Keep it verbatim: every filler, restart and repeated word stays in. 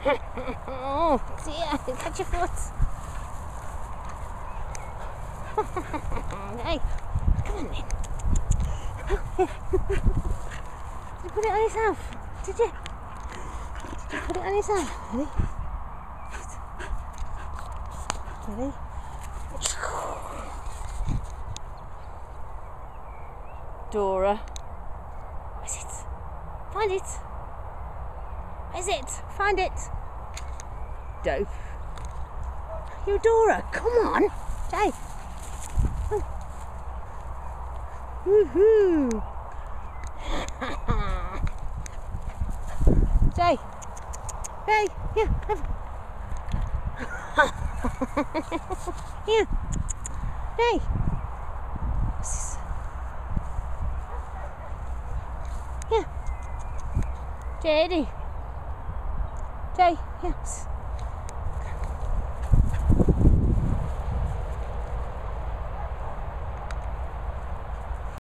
Oh dear, catch your foot. Hey, come on then. Did you put it on yourself? Did you? Did you put it on yourself? Ready? Ready? Dora. Where is it? Find it. Where is it? Find it. Dope. You Dora, come on. Jay. Woohoo. Jay. Hey, here. Have... Here. Jay. What's this? Here. J D. Jay, yes.